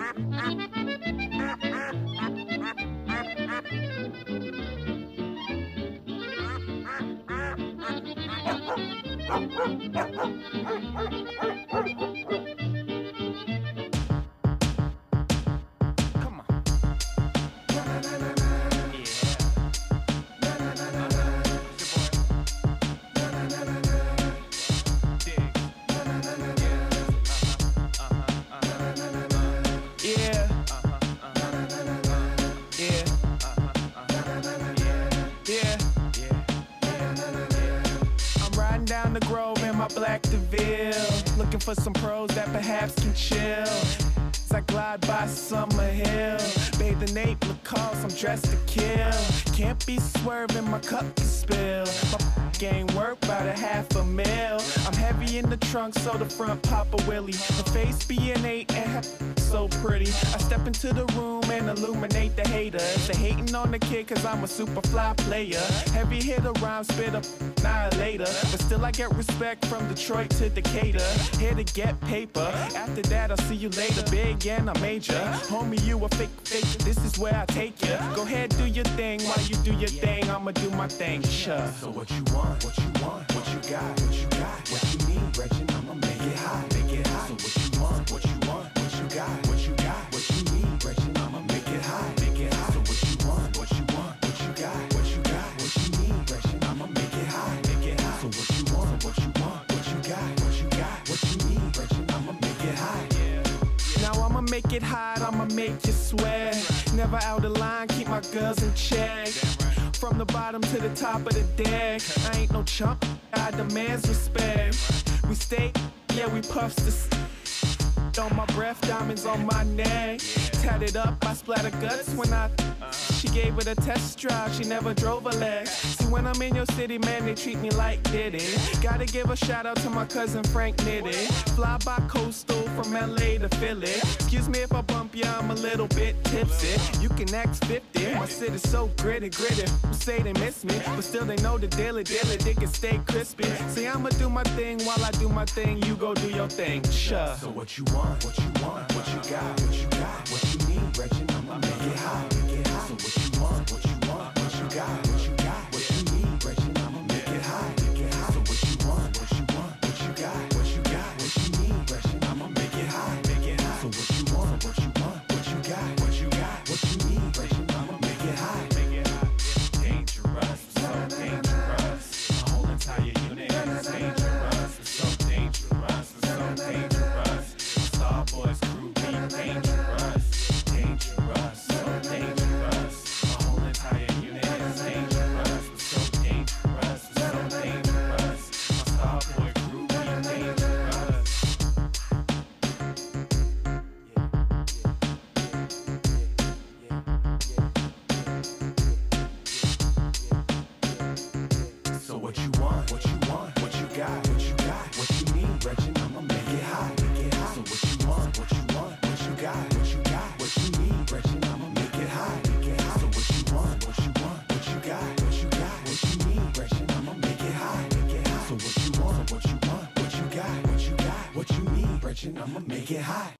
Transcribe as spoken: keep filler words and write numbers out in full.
Down the Grove in my black DeVille, looking for some pros that perhaps can chill as I glide by Summer Hill, bathing Nate Lacoste, I'm dressed to kill. Can't be swerving, my cup can spill. My game worth about a half a mil. I'm heavy in the trunk, so the front pop a willy. The face be an eight and her so pretty. I step into the room and illuminate the haters. They hating on the kid cause I'm a super fly player. Heavy hitter, rhyme spitter, annihilator. But still I get respect from Detroit to Decatur. Here to get paper, after that I'll see you later. Big and I'm major, homie you a fake fake. This is where I take you. Go ahead, do your thing. While you do your thing, I'ma do my thing. Sure. So what you want, what you want, what you got, what you got, what you need, Reggie, I'ma make it hot, make it hot. So what you want, what you want, what you got, what you got, what you need, Reggie, I'ma make it hot, make it hot. So what you want, what you want, what you got, what you got, what you need, Reggie, I'ma make it hot, make it hot. So what you want, what you want, what you got, what you got, what you need, Reggie, I'ma make it hot. Now I'ma make it hot, I'ma make you sweat. Never out of line, keep my girls in check. From the bottom to the top of the deck, I ain't no chump, I demands respect. We stay, yeah we puffs the on my breath, diamonds on my neck. Tatted up, I splatter guts when I she gave it a test drive, she never drove a leg. See when I'm in your city, man, they treat me like Diddy. Gotta give a shout out to my cousin Frank Nitty. Fly by coastal from L A to Philly. Excuse me if I bump ya, I'm a little bit tipsy. You can act fifty, my city's so gritty, gritty. Who say they miss me, but still they know the daily, daily, they can stay crispy. See I'ma do my thing while I do my thing, you go do your thing, sure. So what you want, what you want, what you got, what you got, what you need, Reggie, I'ma make it hot, make it hot. So what you want, what you want, what you got, what you got, what you need, Reggie, I'ma make it hot, make it hot. So what you want, what you want, what you got, what you got, what you need, Reggie, I'ma make it hot, make it hot. So what you want, what you want, what you got, what you got, what you need, Reggie, I'ma make it hot, make it hot. Dangerous, so dangerous. My whole entire unit is dangerous. It's so dangerous, it's so dangerous. Starboy's crew be dangerous, dangerous, so dangerous. My whole entire unit is dangerous. It's so dangerous, it's so dangerous. My Starboy crew be dangerous. So what you want, what you want, what you got, what you got, what you need, Reggie, I'ma make it hot, make it hot. So what you want, what you want, what you got, what you got, what you need, Reggie, I'ma make it hot, make it hot. So what you want, what you want, what you got, what you got, what you need, Reggie, I'ma make it hot, make it hot. So what you want, what you want, what you got, what you got, what you need, Reggie, I'ma make it hot.